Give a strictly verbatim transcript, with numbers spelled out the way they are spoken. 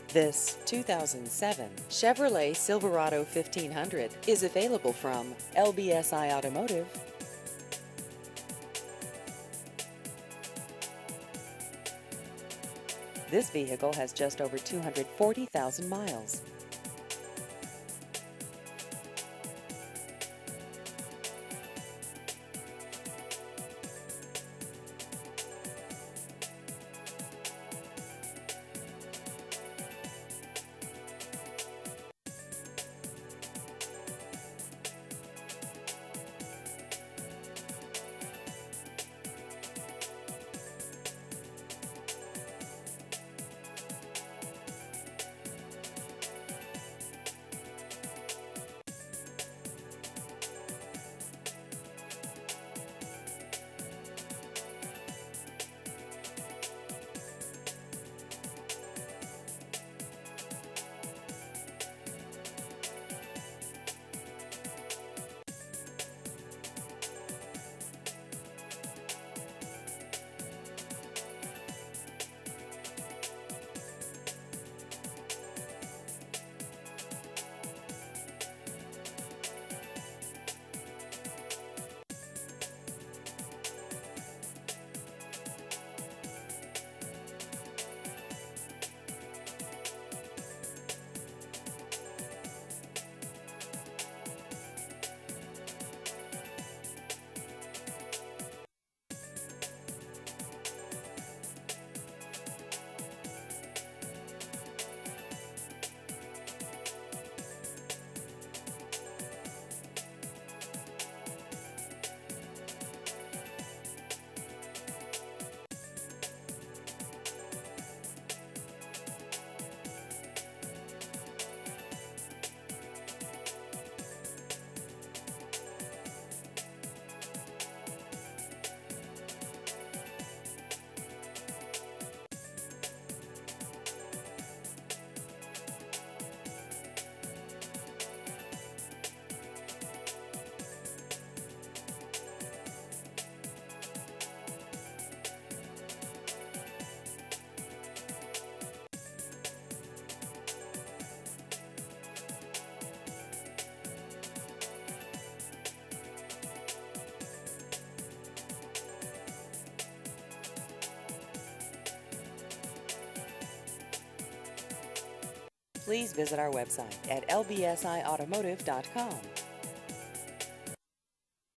This two thousand seven Chevrolet Silverado fifteen hundred is available from L B S I Automotive. This vehicle has just over two hundred forty thousand miles. Please visit our website at L B S I automotive dot com.